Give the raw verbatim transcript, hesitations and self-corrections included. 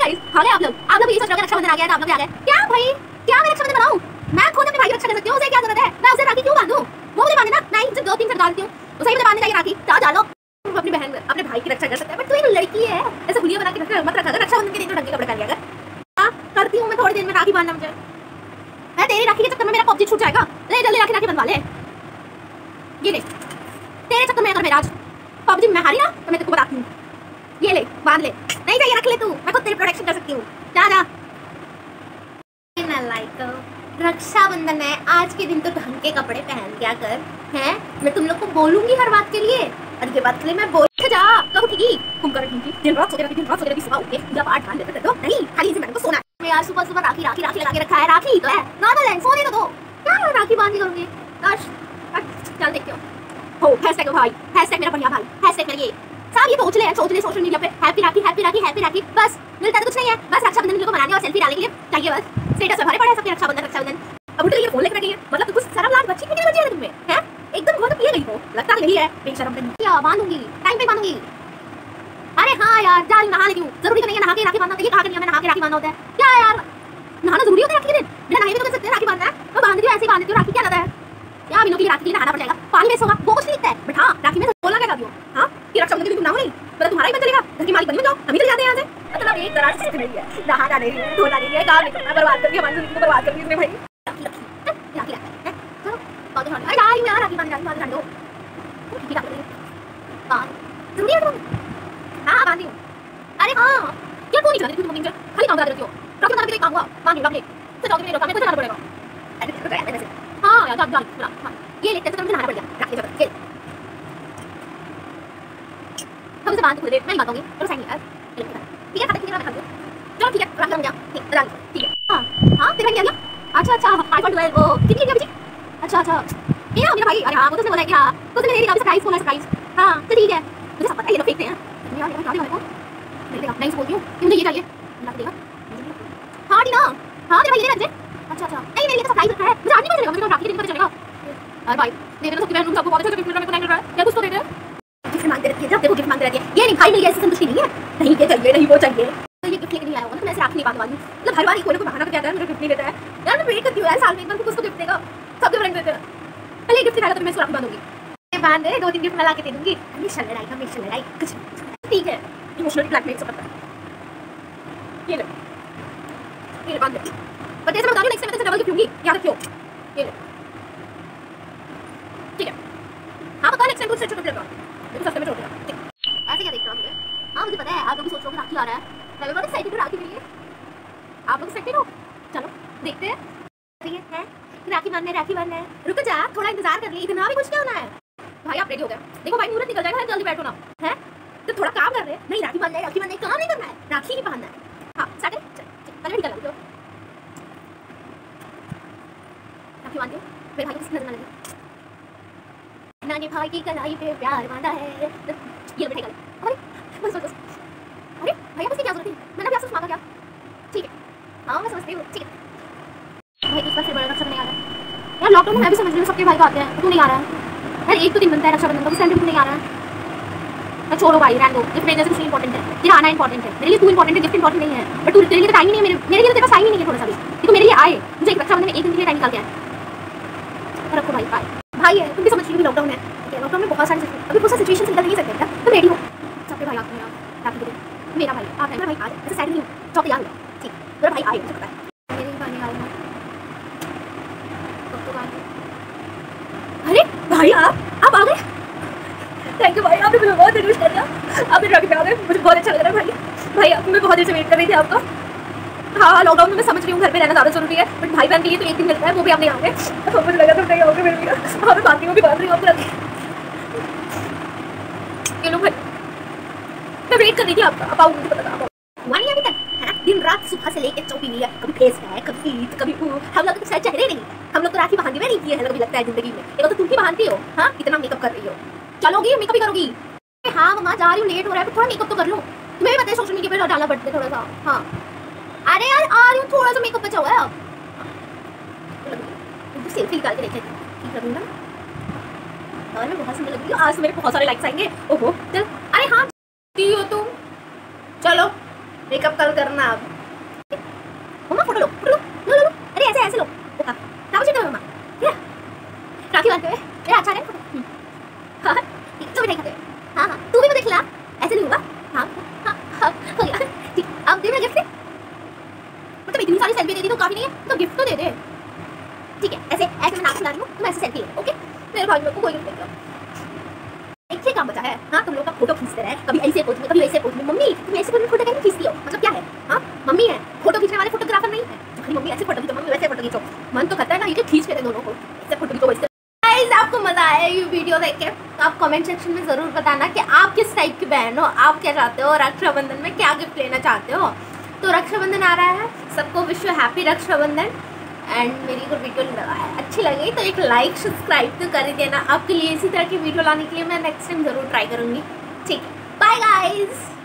Guys, आ गए आप लोग। आप लोग ये सोच रहे हो रक्षाबंधन आ गया है तो आप लोग भी आ गए। क्या भाई, क्या मैं रक्षाबंधन बनाऊं? मैं खुद अपने भाई की रक्षा कर सकती हूं, उसे क्या जरूरत है? मैं उसे राखी क्यों बांधूं? वो मुझे बांधे ना, मैं इनसे दो तीन डालती हूं। उसे ही मुझे बांधने चाहिए राखी। जा डालो। तुम अपनी बहन अपने भाई की रक्षा कर सकते हैं, बट तू एक लड़की है, ऐसे हुलिया बना के रखा मत रखा कर। रक्षाबंधन के दिन तो ढंग के कपड़े पहन लिया कर। हां, करती हूं मैं थोड़ी देर में राखी बांधना मुझे। मैं तेरी राखी के चक्कर में मेरा पबजी छूट जाएगा। ले जल्दी राखी राखी बनवा ले। ये ले, तेरे चक्कर में अगर मेरा आज पबजी में हारी ना तो मैं तेरे को बताती हूं। ये ले, बांध ले। नहीं चाहिए, रख ले तू, मैं खुद तेरी प्रोटेक्शन कर सकती हूँ। जा जा। लाइक रक्षाबंधन है, आज के दिन तो ढंग के कपड़े पहन क्या कर हैं। मैं तुम लोग को बोलूंगी हर बात के लिए, और ये बात के लिए मैं बोल जा। कब उठेगी? तुम कर रही दिन रात सोते रहती, दिन रात सोते रहती, सुबह उठ के पूजा पाठ ध्यान देते तो नहीं, खाली इसी मैंने तो सोना है यार। सुबह सुबह राखी राखी राखी लगा के रखा है। राखी तो है नॉर्मल है, सोने तो दो। क्या राखी बांधी करूंगी? चल देखते हो। हो हैशटैग भाई, हैशटैग मेरा बढ़िया भाई, हैशटैग मेरा ये सब ये सोच ले सोच ले सोशल मीडिया पे happy Rakhi happy Rakhi happy Rakhi. बस मिलता तो कुछ नहीं है, बस रक्षाबंधन को मनाने और सेल्फी डालने के लिए चाहिए। बस स्टेटस पे भरे पड़े हैं सबके रक्षाबंधन रक्षाबंधन। अब उल्टे ये फोन लेकर रखी है, मतलब तू कुछ शर्म लाज बच्ची कितनी बच्ची है तुम्हें हैं? एकदम बहुत पिए गई हो, लगता नहीं है बेशरम बनी। क्या बांधूंगी, टाइम पे बांधूंगी। अरे हां यार, जा रही नहा लेती हूं। जरूरी तो नहीं है नहा के राखी बांधना, ये कहा के नियम है नहा के राखी बांधना होता है क्या यार? नहाना जरूरी होता है राखी के दिन? बिना नहाए भी तो कर सकते हैं राखी बांधना है। मैं बांध देती हूं, ऐसे ही बांध देती हूं। राखी क्या लगता है यार? बिना की राखी के लिए नहाना पड़ जाएगा, पानी वेस्ट होगा, वो कुछ नहीं दिखता है। बट हां, राखी में बोलना क्या दियो हां कि रक्षाबंधन के दिन तुम नहाओ नहीं, मतलब तुम्हारा ही बन चलेगा। घर की मालिक बन जाओ, हम ही चले जाते हैं यहां से। मतलब एक तरह से नहीं है, नहाना नहीं है, धोना नहीं है, काम नहीं करना, बर्बाद करके हमारी जिंदगी को बर्बाद कर दी इसने भाई। राखी राखी राखी राखी चलो बांधो। अरे यार यार राखी बांध बांध बांध दो। ठीक है बांध जरूरी है तुम। हां बांधी हूं। अरे हां, क्या फोन नहीं चला रही तुम मुझे, खाली काम कर रही हो। राखी बांध के काम हुआ, बांध ले तो जाओगे मेरे काम में तो जाना पड़ेगा। अरे तो क्या है हां यार जा जा हां ये लेते तो मुझे नहाना पड़ गया। राखी जब ये हम से बांध खुद दे, मैं ही बांधूंगी और साइन यार। ठीक है खाता कितना मैं खा दूं। चलो ठीक है राखी बन गया। ठीक है ठीक है हां हां तेरा क्या गया? अच्छा अच्छा आईफोन ट्वेल्व वो कितनी गया मुझे? अच्छा अच्छा ये ना मेरा भाई। अरे हां वो तो उसने बोला कि हां तो उसने मेरी काफी सरप्राइज फोन है सरप्राइज। हां तो ठीक है, मुझे सब पता है ये लोग फेंकते हैं यार। ये गाड़ी वाले को नहीं देगा, नहीं बोलती हूं कि मुझे ये चाहिए ना देगा। हां डी ना हां तेरा भाई ये रख दे। अच्छा अच्छा नहीं मेरे लिए तो सरप्राइज रखा है, मुझे आज नहीं पता चलेगा, मुझे राखी के दिन पता चलेगा। अरे भाई दे दे तो सबकी बहन सबको बहुत अच्छा गिफ्ट मिल रहा है, मेरे को नहीं मिल रहा है। क्या कुछ तो दे दे। गिफ्ट मांगते रहती है, जब देखो गिफ्ट मांगते रहती है। ये नहीं भाई मिल गया इससे संतुष्टि नहीं है, नहीं ये चाहिए नहीं वो चाहिए। तो ये गिफ्ट लेके नहीं आया होगा ना, मैं ऐसे राखी नहीं बांधवा दूं। मतलब हर बार ही कोई ना कोई बहाना करके आता है मुझे गिफ्ट नहीं देता है यार। मैं वेट करती हूँ यार, साल में एक बार कुछ तो गिफ्ट देगा, सबके फ्रेंड देते हैं। पहले गिफ्ट दिखाएगा तो मैं इसको राखी बांधूंगी। ये बांध दे, दो तीन गिफ्ट मिला के दे दूंगी। हमेशा लड़ाई हमेशा लड़ाई कुछ ठीक है। इमोशनल ब्लैकमेल सब करता है। ये ले ये ले बांध दे, पर जैसे मैं बता रही हूं नेक्स्ट टाइम मैं तो डबल गिफ्ट दूंगी, याद रखियो। ये ले ठीक है हां बता नेक्स्ट टाइम कुछ छोटा लेगा, देखो सस्ते में छोड़ देगा। ठीक ऐसे क्या देख रहा हूं मुझे? हां मुझे पता है आप लोग भी सोच रहे हो कि राखी आ रहा है, मैं भी बहुत एक्साइटेड हूं राखी के लिए। आप लोग एक्साइटेड हो? चलो देखते हैं। ठीक है राखी बांधने राखी बांधने रुक जा, थोड़ा इंतजार कर ले, इतना भी कुछ क्या होना है भाई। आप रेडी हो गए? देखो भाई मुहूर्त निकल जाएगा, जल्दी बैठो ना हैं। तो थोड़ा काम कर रहे हैं, नहीं राखी बांधना है राखी बांधना है, काम नहीं करना है, राखी ही बांधना है। हां स्टार्ट कर, चल रेडी कर लो। राखी बांध दो, मेरे भाई को किसी नजर ना लगे। नानी भाई की कलाई पे प्यार बांधा है, ये लो बैठेगा। अरे बस बस अरे भैया मुझे क्या जरूरत थी, मैंने भी आपसे मांगा क्या? ठीक है हाँ मैं समझती हूँ ठीक है। भाई इस बार फिर बड़ा रक्षाबंधन नहीं आ रहा है यार। लॉकडाउन में मैं भी समझ रही हूँ सबके भाई को आते हैं, तू नहीं आ रहा है यार। एक तो दिन बनता है रक्षाबंधन का, उस टाइम पे तू नहीं आ रहा है। मैं छोड़ो भाई रहने दो, गिफ्ट देने से कुछ इंपॉर्टेंट है, तेरा आना इंपॉर्टेंट है। मेरे लिए तू इंपॉर्टेंट है, गिफ्ट इंपॉर्टेंट नहीं है। बट तू तेरे लिए तो टाइम ही नहीं है, मेरे मेरे लिए तो तेरे पास टाइम ही नहीं है थोड़ा सा भी कि तू मेरे लिए आए। मुझे एक रक्षाबंधन में एक दिन के लिए टाइम निकाल के आए। रखो भाई बाय भाई है, तुम भी समझ रही हो लॉकडाउन है। लॉकडाउन में बहुत सारी अभी बहुत सारी सिचुएशन से निकल नहीं सकते हैं, तुम रेडी हो? सबके भाई आते हैं यार राखी के दिन। मेरा भाई आप मेरा भाई आ जाए, ऐसे सैड नहीं हूँ, चौक तैयार हो ठीक। मेरा भाई आए मुझे पता है, मेरे ही भाई नहीं आए। अरे भाई आप आप आ गए, थैंक यू भाई, आपने मुझे बहुत देर विश कर दिया, आप मेरे राखी पे आ गए, मुझे बहुत अच्छा लग रहा है भाई। भाई आप मैं बहुत देर से वेट कर रही थी आपका। हाँ लॉकडाउन में मैं समझ रही हूँ घर पे रहना ज़्यादा जरूरी है, बट भाई बहन के लिए तो एक दिन मिलता है, वो भी आप नहीं आओगे। तो मुझे लगा तुम नहीं आओगे मेरे लिए। हाँ मैं बांध रही हूँ भी बांध रही हूँ आपको राखी। ये लो भाई मैं वेट कर रही थी आपका, आप आओ मुझे पता था आप हुआ नहीं अभी तक है। दिन रात सुबह से लेकर चौकी हुई है, कभी फेस है कभी फीट कभी हम लोग तो शायद चेहरे नहीं, हम लोग तो राखी बांधने में नहीं किए हैं, कभी लगता है जिंदगी में। एक तो तुम ही बांधती हो हाँ, इतना मेकअप कर रही हो, चलोगी मेकअप भी करोगी? हाँ मम्मा जा रही हूँ, लेट हो रहा है, थोड़ा मेकअप तो कर लूँ। तुम्हें भी पता है सोशल मीडिया पे डालना पड़ता है थोड़ा सा। हाँ अरे यार आ रही हूँ, थोड़ा सा मेकअप बचा हुआ है। अब सेल्फी निकाल के देखे ठीक लगूँ ना, और मैं बहुत सुंदर लग रही हूँ। आज तो मेरे बहुत सारे लाइक्स आएंगे। ओहो चल, अरे हाँ हो तुम, चलो मेकअप कल करना अब। मम्मा फोटो लो, फोटो लो, लो लो लो। अरे ऐसे ऐसे लो। ओका क्या बचे मम्मा? क्या राखी बांधते हुए ये अच्छा है फोटो। हाँ तो मिठाई खाते हुए। हाँ हाँ तू भी मुझे खिला, ऐसे नहीं होगा। हाँ हाँ हाँ हो गया ठीक। अब दे मैं गिफ्ट। मतलब इतनी सारी सेल्फी दे दी तो काफी नहीं है, तो गिफ्ट तो दे दे। ठीक है ऐसे ऐसे मैं नाक खिला रही हूँ, तुम ऐसे सेल्फी लो। ओके मेरे भाई मेरे को कोई गिफ्ट नहीं दो। एक ही काम बचा है। हाँ तुम लोग का फोटो खींचते रहे, कभी ऐसे पोज में कभी वैसे पोज में। मम्मी तुम ऐसे पोज में फोटो कैसे खींचती हो? मतलब क्या है? हाँ मम्मी है फोटो खींचने वाले, फोटोग्राफर नहीं है। तुम्हारी मम्मी ऐसे फोटो खींचो, मम्मी वैसे फोटो खींचो। मन तो करता है ना ये खींच के दे दोनों को, ऐसे फोटो खींचो वैसे। गाइस आपको मजा आया ये वीडियो देख के? तो आप कमेंट सेक्शन में जरूर बताना कि आप किस टाइप की बहन हो, आप क्या चाहते हो, रक्षाबंधन में क्या गिफ्ट लेना चाहते हो। तो रक्षाबंधन आ रहा है, सबको wish you happy Rakshabandhan. And मेरी को वीडियो अच्छी लगी तो एक लाइक सब्सक्राइब तो कर ही देना। आपके लिए इसी तरह की वीडियो लाने के लिए मैं नेक्स्ट टाइम ज़रूर ट्राई करूँगी। ठीक है बाय गाइस।